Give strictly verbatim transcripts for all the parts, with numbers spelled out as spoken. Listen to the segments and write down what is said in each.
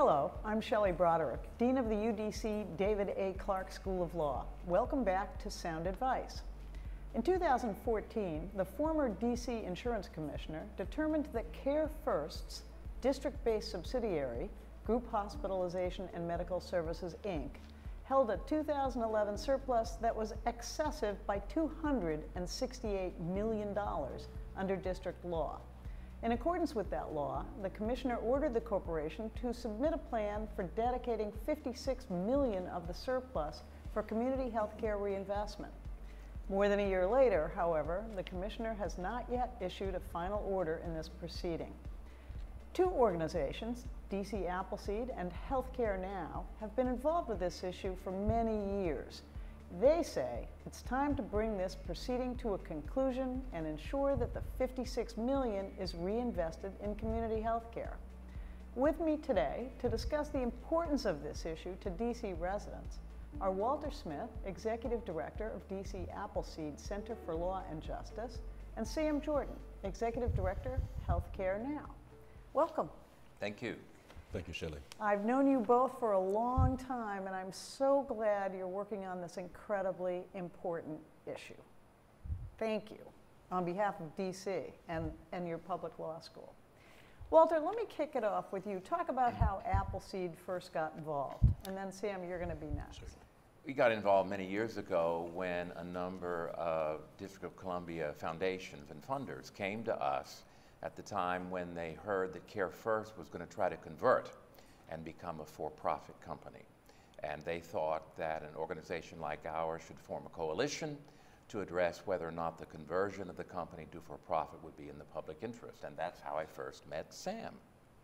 Hello, I'm Shelley Broderick, Dean of the U D C David A. Clarke School of Law. Welcome back to Sound Advice. In two thousand fourteen, the former D C Insurance Commissioner determined that CareFirst's district-based subsidiary, Group Hospitalization and Medical Services, Incorporated, held a two thousand eleven surplus that was excessive by two hundred sixty-eight million dollars under district law. In accordance with that law, the Commissioner ordered the corporation to submit a plan for dedicating fifty-six million dollars of the surplus for community health care reinvestment. More than a year later, however, the Commissioner has not yet issued a final order in this proceeding. Two organizations, D C Appleseed and Healthcare Now, have been involved with this issue for many years. They say it's time to bring this proceeding to a conclusion and ensure that the fifty-six million dollars is reinvested in community health care. With me today to discuss the importance of this issue to D C residents are Walter Smith, Executive Director of D C Appleseed Center for Law and Justice, and Sam Jordan, Executive Director, Healthcare Now. Welcome. Thank you. Thank you, Shelley. I've known you both for a long time, and I'm so glad you're working on this incredibly important issue. Thank you on behalf of D C and, and your public law school. Walter, let me kick it off with you. Talk about how Appleseed first got involved, and then Sam, you're going to be next. Certainly. We got involved many years ago when a number of District of Columbia foundations and funders came to us at the time when they heard that CareFirst was going to try to convert and become a for-profit company. And they thought that an organization like ours should form a coalition to address whether or not the conversion of the company to for-profit would be in the public interest. And that's how I first met Sam.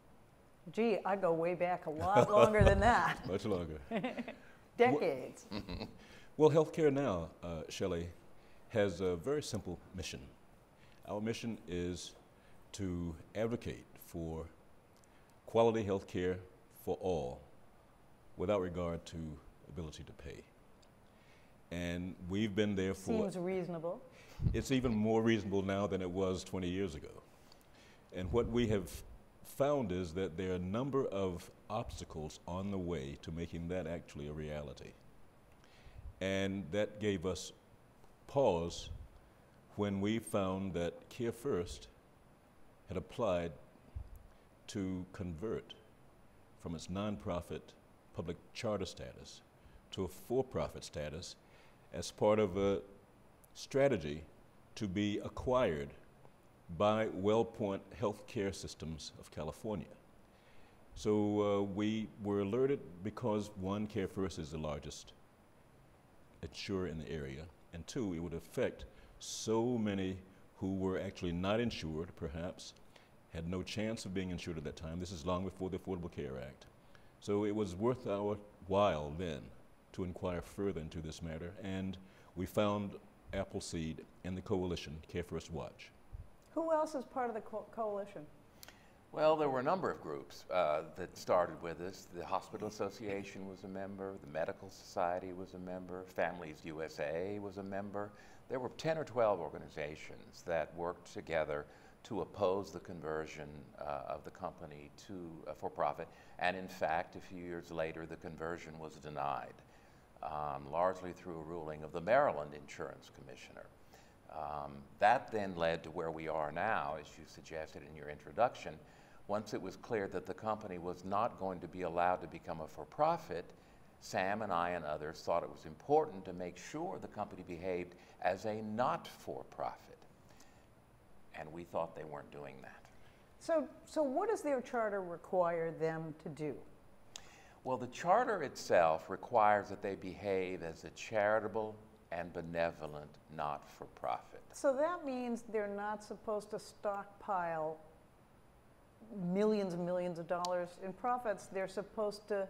Gee, I go way back a lot longer than that. Much longer. Decades. Well, Healthcare Now, uh, Shelley, has a very simple mission. Our mission is to advocate for quality health care for all without regard to ability to pay. And we've been there for... Seems reasonable. It's even more reasonable now than it was twenty years ago. And what we have found is that there are a number of obstacles on the way to making that actually a reality. And that gave us pause when we found that CareFirst had applied to convert from its nonprofit public charter status to a for-profit status as part of a strategy to be acquired by WellPoint Healthcare Systems of California. So uh, we were alerted because, one, CareFirst is the largest insurer in the area, and two, it would affect so many who were actually not insured, perhaps, had no chance of being insured at that time. This is long before the Affordable Care Act. So it was worth our while then to inquire further into this matter, and we found Appleseed and the coalition, CareFirst Watch. Who else is part of the co coalition? Well, there were a number of groups uh, that started with us. The Hospital Association was a member, the Medical Society was a member, Families U S A was a member. There were ten or twelve organizations that worked together to oppose the conversion uh, of the company to uh, for-profit. And in fact, a few years later, the conversion was denied, um, largely through a ruling of the Maryland Insurance Commissioner. Um, that then led to where we are now, as you suggested in your introduction. Once it was clear that the company was not going to be allowed to become a for-profit, Sam and I and others thought it was important to make sure the company behaved as a not-for-profit. And we thought they weren't doing that. So, so what does their charter require them to do? Well, the charter itself requires that they behave as a charitable and benevolent not-for-profit. So that means they're not supposed to stockpile millions and millions of dollars in profits. They're supposed to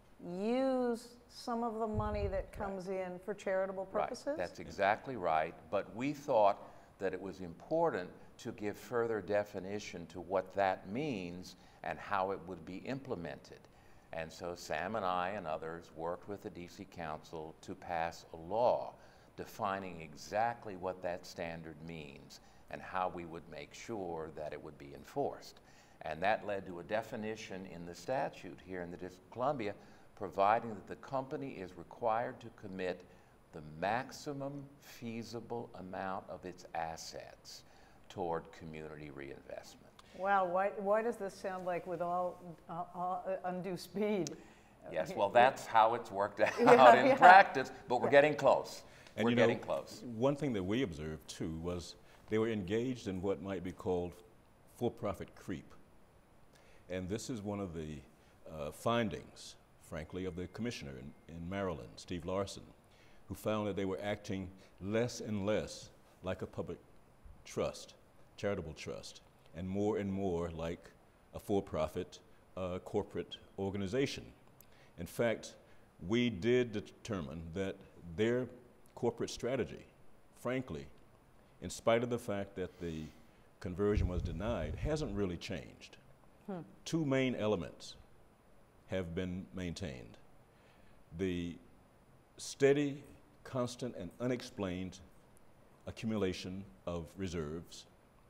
use some of the money that comes right. in for charitable purposes? Right. That's exactly right. But we thought that it was important to give further definition to what that means and how it would be implemented. And so Sam and I and others worked with the D C Council to pass a law defining exactly what that standard means and how we would make sure that it would be enforced. And that led to a definition in the statute here in the District of Columbia, providing that the company is required to commit the maximum feasible amount of its assets toward community reinvestment. Wow, why, why does this sound like with all, uh, all uh, undue speed? Yes, well, that's how it's worked out Yeah, in yeah. practice, but we're getting close. And we're you know, getting close. One thing that we observed too was they were engaged in what might be called for-profit creep. And this is one of the uh, findings, frankly, of the commissioner in, in Maryland, Steve Larson, who found that they were acting less and less like a public trust, charitable trust, and more and more like a for-profit uh, corporate organization. In fact, we did determine that their corporate strategy, frankly, in spite of the fact that the conversion was denied, hasn't really changed. Hmm. Two main elements have been maintained. The steady, constant, and unexplained accumulation of reserves,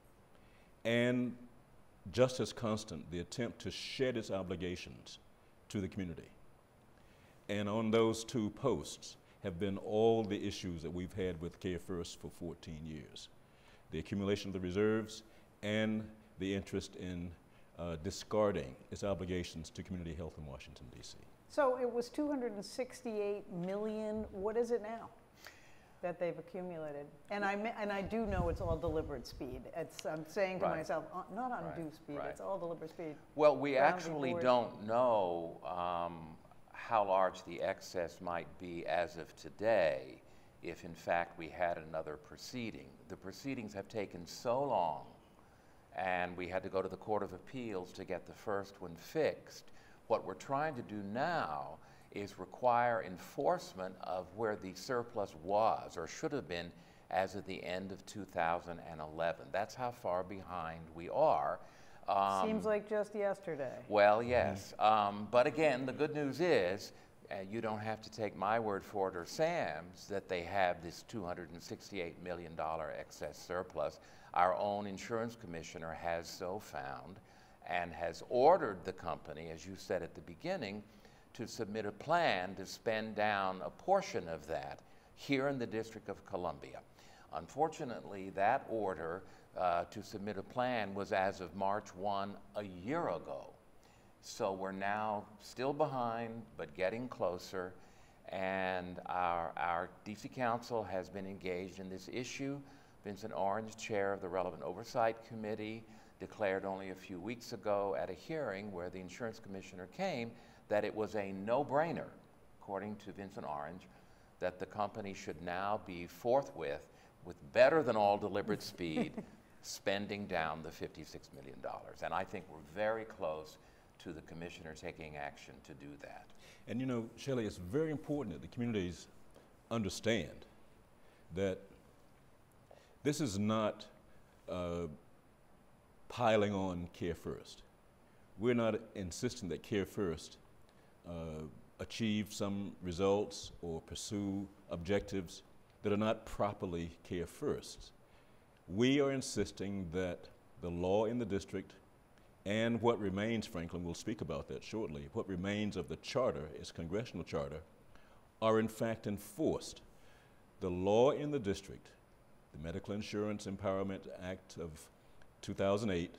and just as constant, the attempt to shed its obligations to the community. And on those two posts have been all the issues that we've had with CareFirst for fourteen years. The accumulation of the reserves and the interest in uh, discarding its obligations to community health in Washington, D C. So it was two hundred sixty-eight million, what is it now that they've accumulated? And I, and I do know it's all deliberate speed. It's, I'm saying to Right. myself, uh, not undue Right. speed, Right. it's all deliberate speed. Well, we Brown v. actually Board. don't know um, how large the excess might be as of today if, in fact, we had another proceeding. The proceedings have taken so long, and we had to go to the Court of Appeals to get the first one fixed. What we're trying to do now is require enforcement of where the surplus was or should have been as of the end of two thousand eleven. That's how far behind we are. Um, Seems like just yesterday. Well, yes. Um, but again, the good news is, uh, you don't have to take my word for it or Sam's, that they have this two hundred sixty-eight million dollar excess surplus. Our own insurance commissioner has so found and has ordered the company, as you said at the beginning, to submit a plan to spend down a portion of that here in the District of Columbia. Unfortunately, that order uh, to submit a plan was as of March first a year ago. So we're now still behind, but getting closer. And our, our D C Council has been engaged in this issue. Vincent Orange, chair of the relevant oversight committee, declared only a few weeks ago at a hearing where the insurance commissioner came that it was a no-brainer, according to Vincent Orange, that the company should now be forthwith, with better than all deliberate speed, spending down the fifty-six million dollars. And I think we're very close to the commissioner taking action to do that. And you know, Shelley, it's very important that the communities understand that this is not uh, piling on CareFirst. We're not insisting that CareFirst uh, achieve some results or pursue objectives that are not properly CareFirst. We are insisting that the law in the district and what remains, frankly, and we'll speak about that shortly, what remains of the charter, its congressional charter, are in fact enforced. The law in the district, the Medical Insurance Empowerment Act of two thousand eight,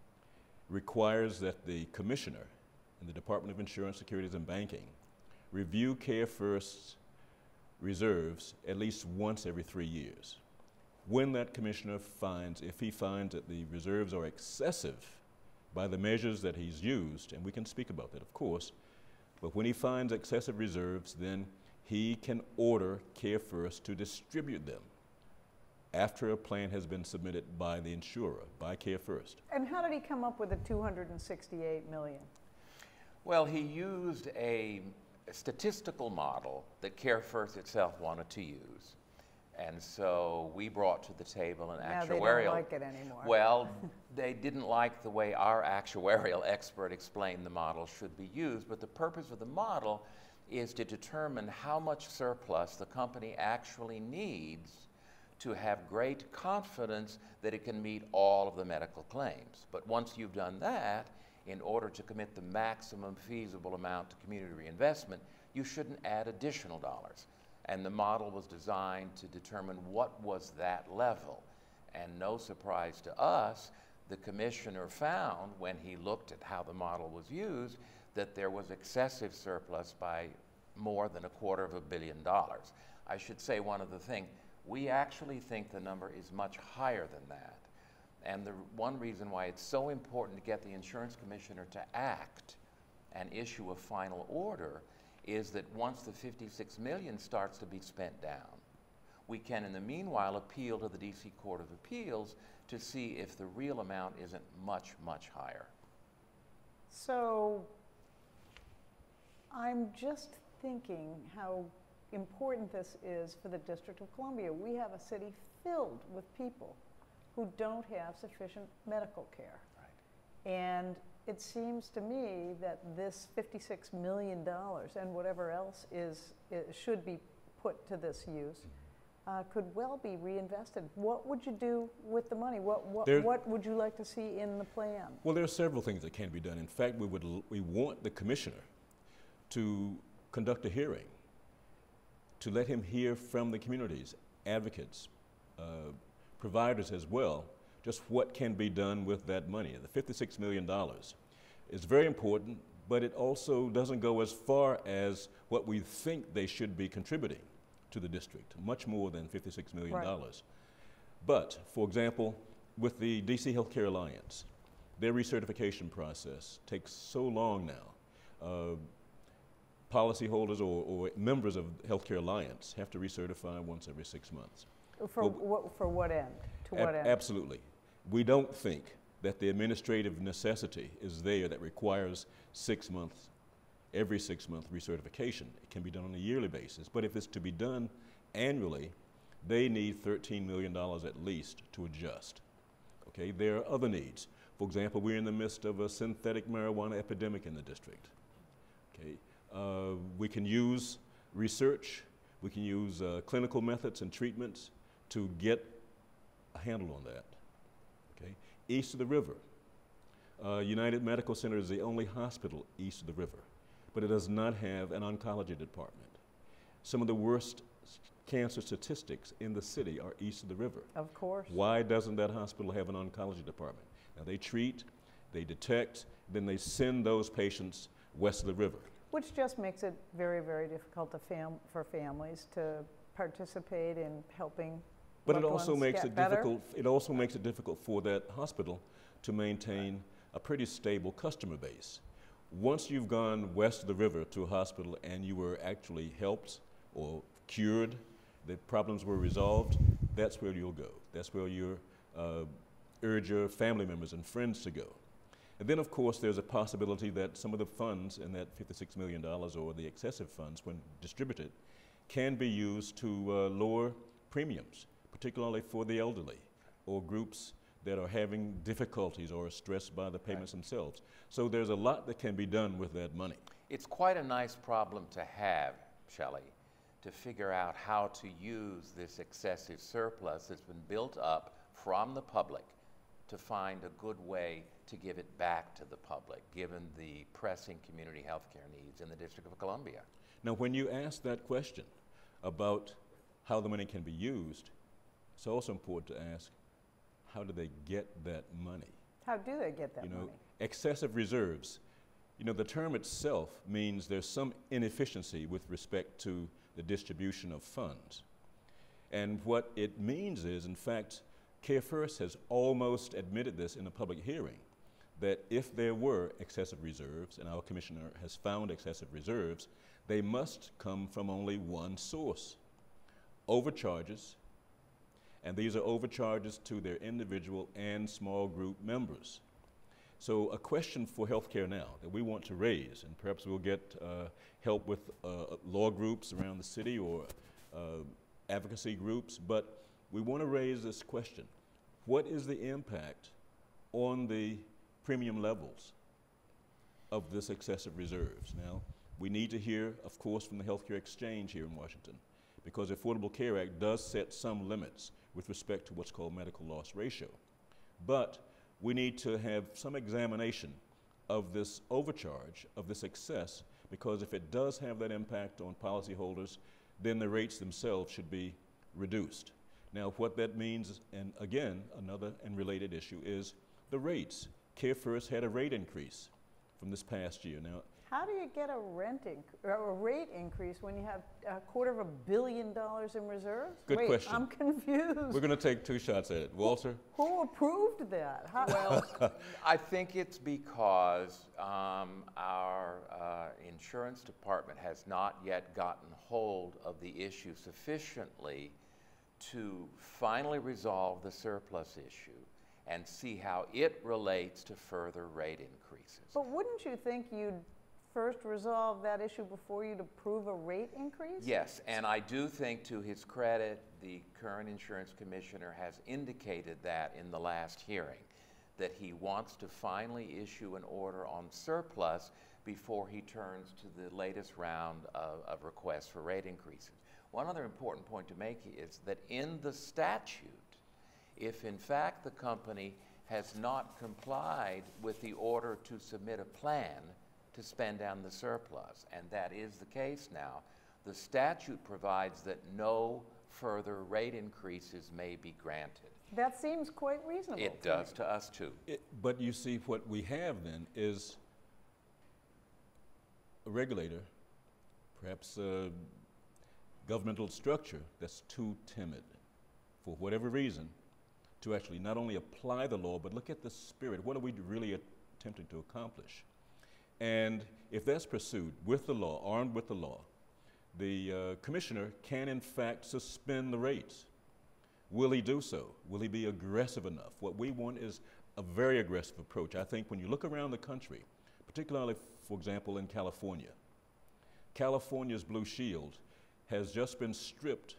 requires that the commissioner in the Department of Insurance, Securities, and Banking review CareFirst's reserves at least once every three years. When that commissioner finds, if he finds that the reserves are excessive by the measures that he's used, and we can speak about that, of course, but when he finds excessive reserves, then he can order CareFirst to distribute them after a plan has been submitted by the insurer, by CareFirst. And how did he come up with the two hundred sixty-eight million? Well, he used a statistical model that CareFirst itself wanted to use. And so we brought to the table an Now actuarial. they don't like it anymore. Well, they didn't like the way our actuarial expert explained the model should be used, but the purpose of the model is to determine how much surplus the company actually needs to have great confidence that it can meet all of the medical claims. But once you've done that, in order to commit the maximum feasible amount to community reinvestment, you shouldn't add additional dollars. And the model was designed to determine what was that level. And no surprise to us, the commissioner found, when he looked at how the model was used, that there was excessive surplus by more than a quarter of a billion dollars. I should say one other thing. We actually think the number is much higher than that. And the one reason why it's so important to get the insurance commissioner to act and issue a final order is that once the fifty-six million dollars starts to be spent down, we can in the meanwhile appeal to the D C Court of Appeals to see if the real amount isn't much, much higher. So I'm just thinking how important this is for the District of Columbia. We have a city filled with people who don't have sufficient medical care. Right. And it seems to me that this fifty-six million dollars and whatever else is, is should be put to this use uh, could well be reinvested. What would you do with the money? What, what, what would you like to see in the plan? Well, there are several things that can be done. In fact, we, would l we want the commissioner to conduct a hearing, to let him hear from the communities, advocates, uh, providers as well, just what can be done with that money. The fifty-six million dollars is very important, but it also doesn't go as far as what we think they should be contributing to the district, much more than fifty-six million dollars. Right. But, for example, with the D C Healthcare Alliance, their recertification process takes so long now. Uh, policyholders or, or members of Healthcare Alliance have to recertify once every six months. For, well, what, for what end? To what end? Absolutely. We don't think that the administrative necessity is there that requires six months, every six month recertification. It can be done on a yearly basis. But if it's to be done annually, they need thirteen million dollars at least to adjust. Okay, there are other needs. For example, we're in the midst of a synthetic marijuana epidemic in the district. Okay. Uh, we can use research, we can use uh, clinical methods and treatments to get a handle on that. Okay? East of the river, uh, United Medical Center is the only hospital east of the river, but it does not have an oncology department. Some of the worst cancer statistics in the city are east of the river. Of course. Why doesn't that hospital have an oncology department? Now they treat, they detect, then they send those patients west of the river. Which just makes it very, very difficult to fam for families to participate in helping. But it also makes it better. difficult. It also makes it difficult for that hospital to maintain a pretty stable customer base. Once you've gone west of the river to a hospital and you were actually helped or cured, the problems were resolved, that's where you'll go. That's where you uh, urge your family members and friends to go. And then, of course, there's a possibility that some of the funds in that fifty-six million dollars or the excessive funds, when distributed, can be used to uh, lower premiums, particularly for the elderly or groups that are having difficulties or are stressed by the payments right. themselves. So there's a lot that can be done with that money. It's quite a nice problem to have, Shelley, to figure out how to use this excessive surplus that's been built up from the public to find a good way to give it back to the public, given the pressing community health care needs in the District of Columbia. Now, when you ask that question about how the money can be used, it's also important to ask, how do they get that money? How do they get that you know, money? Excessive reserves. You know, the term itself means there's some inefficiency with respect to the distribution of funds. And what it means is, in fact, CareFirst has almost admitted this in a public hearing, that if there were excessive reserves, and our commissioner has found excessive reserves, they must come from only one source: overcharges, and these are overcharges to their individual and small group members. So a question for healthcare now that we want to raise, and perhaps we'll get uh, help with uh, law groups around the city or uh, advocacy groups, but we want to raise this question: what is the impact on the premium levels of this excessive reserves? Now, we need to hear, of course, from the Healthcare Exchange here in Washington, because the Affordable Care Act does set some limits with respect to what's called medical loss ratio. But we need to have some examination of this overcharge, of this excess, because if it does have that impact on policyholders, then the rates themselves should be reduced. Now, what that means, and again, another and related issue, is the rates. CareFirst had a rate increase from this past year. Now, how do you get a rent inc- or a rate increase when you have a quarter of a billion dollars in reserves? Good Wait, question. I'm confused. We're going to take two shots at it. Walter? Who, who approved that? How, Well, I think it's because um, our uh, insurance department has not yet gotten hold of the issue sufficiently to finally resolve the surplus issue and see how it relates to further rate increases. but wouldn't you think you'd first resolve that issue before you'd approve a rate increase? Yes, and I do think, to his credit, the current insurance commissioner has indicated that in the last hearing, that he wants to finally issue an order on surplus before he turns to the latest round of, of requests for rate increases. One other important point to make is that in the statute, if in fact the company has not complied with the order to submit a plan to spend down the surplus, and that is the case now, the statute provides that no further rate increases may be granted. That seems quite reasonable. It to does me. to us too. It, but you see, what we have then is a regulator, perhaps a governmental structure that's too timid, for whatever reason, to actually not only apply the law, but look at the spirit. What are we really attempting to accomplish? And if that's pursued with the law, armed with the law, the uh, commissioner can in fact suspend the rates. Will he do so? Will he be aggressive enough? What we want is a very aggressive approach. I think when you look around the country, particularly, for example, in California, California's Blue Shield has just been stripped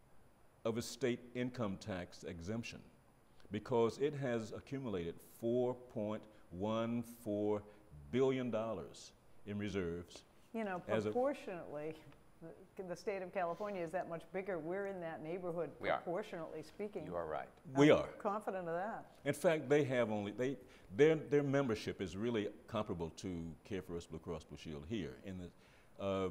of its state income tax exemption because it has accumulated four point one four billion dollars in reserves. You know, as a- proportionately, the, the state of California is that much bigger. We're in that neighborhood, We are. proportionally speaking. You are right. We I'm are. confident of that. In fact, they have only, they, their, their membership is really comparable to CareFirst, Blue Cross Blue Shield here. In the, uh,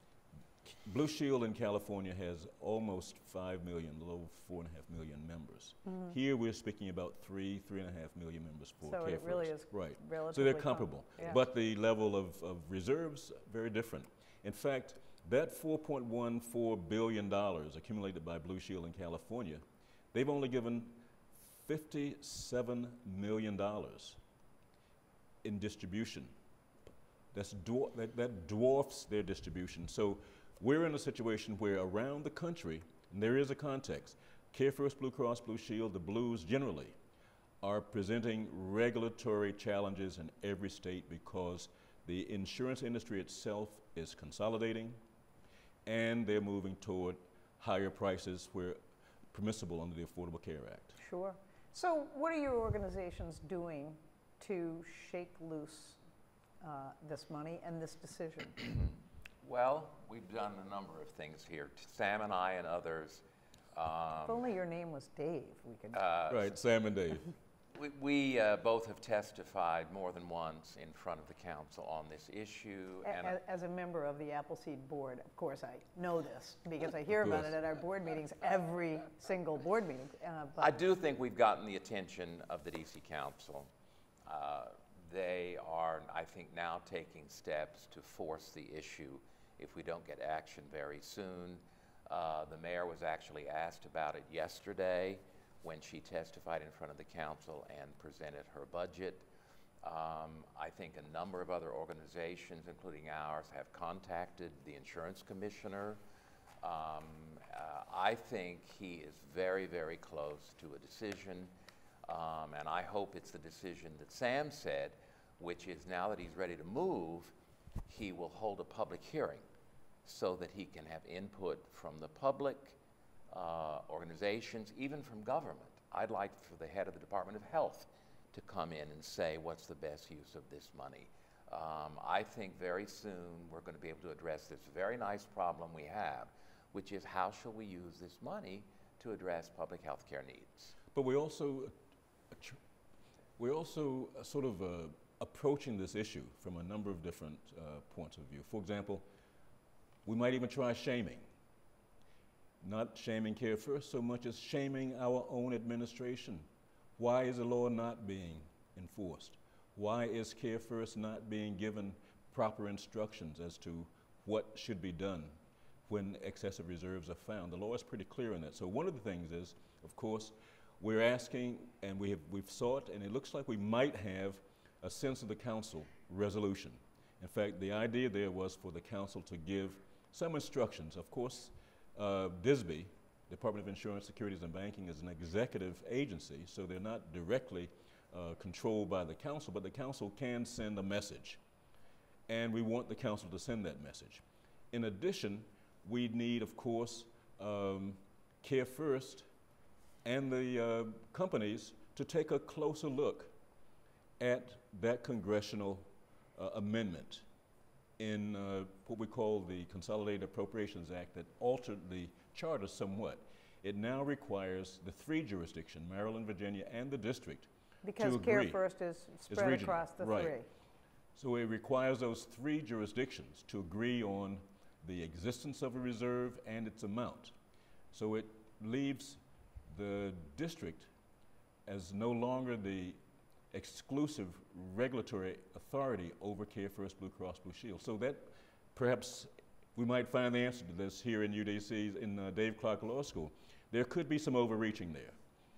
Blue Shield in California has almost five million, a little over four and a half million members. Mhm. Here we're speaking about three, three and a half million members for So CareFirst. it really is right. So relatively they're com- comparable, yeah. but the level of, of reserves very different. In fact, that four point one four billion dollars accumulated by Blue Shield in California, they've only given fifty-seven million dollars in distribution. That's dwar- that, that dwarfs their distribution. So we're in a situation where around the country, and there is a context, CareFirst, Blue Cross Blue Shield, the Blues generally, are presenting regulatory challenges in every state because the insurance industry itself is consolidating and they're moving toward higher prices where permissible under the Affordable Care Act. Sure. So what are your organizations doing to shake loose uh, this money and this decision? Well, we've done a number of things here. Sam and I and others. Um, If only your name was Dave, we could. uh, Right, Sam and Dave. We, we uh, both have testified more than once in front of the council on this issue. A- And a- As a member of the Appleseed board, of course, I know this because I hear Of about course. it at our board meetings, every single board meeting. uh, but- I do think we've gotten the attention of the D C Council. Uh, they are, I think, now taking steps to force the issue if we don't get action very soon. Uh, the mayor was actually asked about it yesterday when she testified in front of the council and presented her budget. Um, I think a number of other organizations, including ours, have contacted the insurance commissioner. Um, uh, I think he is very, very close to a decision, um, and I hope it's the decision that Sam said, which is now that he's ready to move, he will hold a public hearing so that he can have input from the public, uh, organizations, even from government. I'd like for the head of the Department of Health to come in and say what's the best use of this money. Um, I think very soon we're going to be able to address this very nice problem we have, which is how shall we use this money to address public health care needs. But we also, uh, tr we're also uh, sort of uh, approaching this issue from a number of different uh, points of view. For example, we might even try shaming. Not shaming CareFirst so much as shaming our own administration. Why is the law not being enforced? Why is CareFirst not being given proper instructions as to what should be done when excessive reserves are found? The law is pretty clear on that. So one of the things is, of course, we're asking, and we have, we've sought, and it looks like we might have a sense of the council resolution. In fact, the idea there was for the council to give some instructions. Of course, uh, D I S B, Department of Insurance, Securities and Banking, is an executive agency, so they're not directly uh, controlled by the council, but the council can send a message. And we want the council to send that message. In addition, we need, of course, um, CareFirst and the uh, companies to take a closer look at that congressional uh, amendment in uh, what we call the Consolidated Appropriations Act that altered the charter somewhat. It now requires the three jurisdictions, Maryland, Virginia, and the district, because to agree. CareFirst is spread regional, across the right. three. So it requires those three jurisdictions to agree on the existence of a reserve and its amount. So it leaves the district as no longer the exclusive regulatory authority over CareFirst, Blue Cross Blue Shield. So that perhaps we might find the answer to this here in U D C, in uh, Dave Clarke Law School. There could be some overreaching there.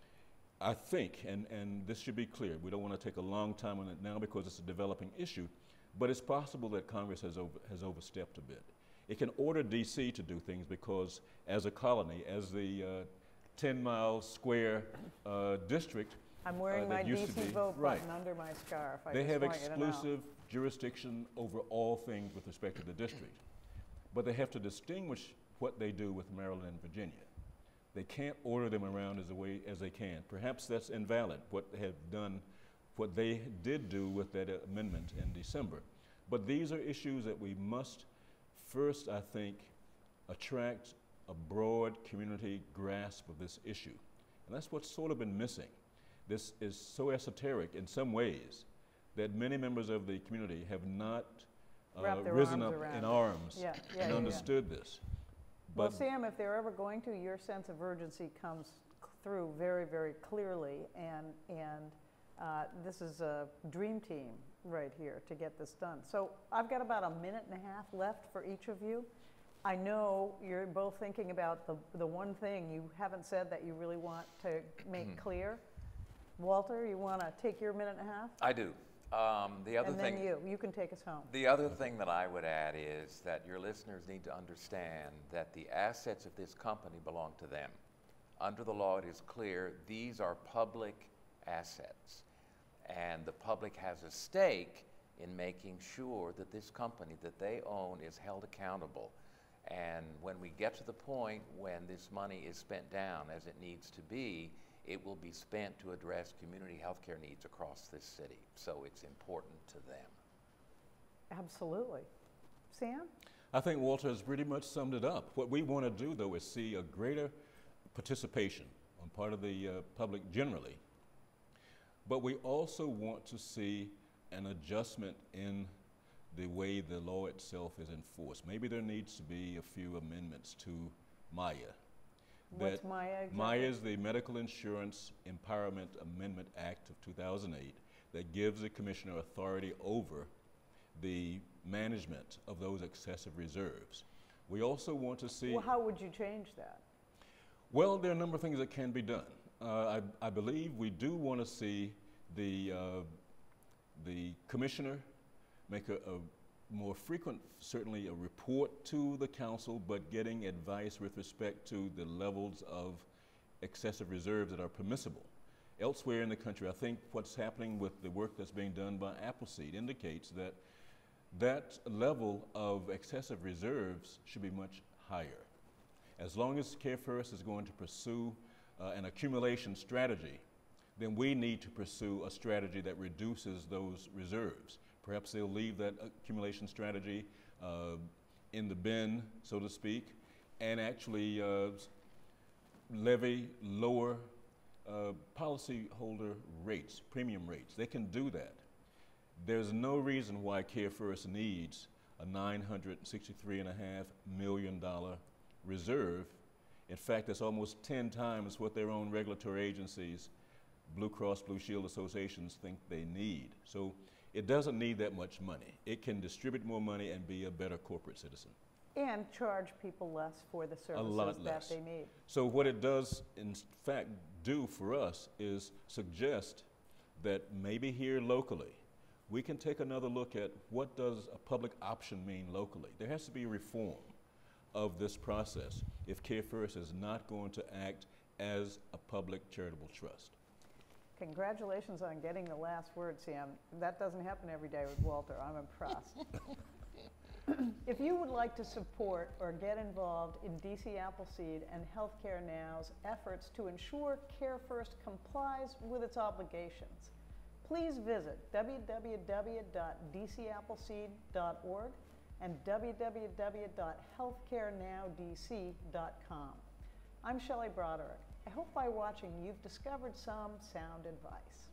I think, and, and this should be clear, we don't want to take a long time on it now because it's a developing issue, but it's possible that Congress has, over, has overstepped a bit. It can order D C to do things because as a colony, as the uh, ten mile square uh, district, I'm wearing uh, my used D to C be, vote right. button under my scarf. I They just have want you to know. exclusive jurisdiction over all things with respect to the district. But they have to distinguish what they do with Maryland and Virginia. They can't order them around as, a way, as they can. Perhaps that's invalid, what they have done, what they did do with that uh, amendment in December. But these are issues that we must first, I think, attract a broad community grasp of this issue. And that's what's sort of been missing. This is so esoteric in some ways that many members of the community have not uh, risen up in arms yeah, yeah, and yeah, understood yeah. this. Well, But Sam, if they're ever going to, your sense of urgency comes through very, very clearly, and, and uh, this is a dream team right here to get this done. So I've got about a minute and a half left for each of you. I know you're both thinking about the, the one thing you haven't said that you really want to make clear. Walter, you want to take your minute and a half? I do. Um, the other and thing, then you, you can take us home. The other thing that I would add is that your listeners need to understand that the assets of this company belong to them. Under the law, it is clear these are public assets, and the public has a stake in making sure that this company that they own is held accountable. And when we get to the point when this money is spent down as it needs to be, it will be spent to address community health care needs across this city. So it's important to them. Absolutely. Sam? I think Walter has pretty much summed it up. What we want to do, though, is see a greater participation on part of the uh, public generally. But we also want to see an adjustment in the way the law itself is enforced. Maybe there needs to be a few amendments to MIA. What's MIA exactly? MIA is the Medical Insurance Empowerment Amendment Act of two thousand eight that gives the commissioner authority over the management of those excessive reserves. We also want to see... Well, how would you change that? Well, there are a number of things that can be done. Uh, I, I believe we do want to see the, uh, the commissioner make a, a more frequent, certainly a report to the council, but getting advice with respect to the levels of excessive reserves that are permissible. Elsewhere in the country, I think what's happening with the work that's being done by Appleseed indicates that that level of excessive reserves should be much higher. As long as CareFirst is going to pursue uh, an accumulation strategy, then we need to pursue a strategy that reduces those reserves. Perhaps they'll leave that accumulation strategy uh, in the bin, so to speak, and actually uh, levy lower uh, policyholder rates, premium rates. They can do that. There's no reason why CareFirst needs a nine hundred sixty-three point five million dollars reserve. In fact, that's almost ten times what their own regulatory agencies, Blue Cross Blue Shield associations, think they need. So it doesn't need that much money. It can distribute more money and be a better corporate citizen. And charge people less for the services A lot that less. they need. So what it does, in fact, do for us is suggest that maybe here locally, we can take another look at what does a public option mean locally. There has to be reform of this process if CareFirst is not going to act as a public charitable trust. Congratulations on getting the last word, Sam. That doesn't happen every day with Walter. I'm impressed. If you would like to support or get involved in D C Appleseed and Healthcare Now's efforts to ensure CareFirst complies with its obligations, please visit w w w dot d c appleseed dot org and w w w dot healthcare now d c dot com. I'm Shelley Broderick. I hope by watching you've discovered some sound advice.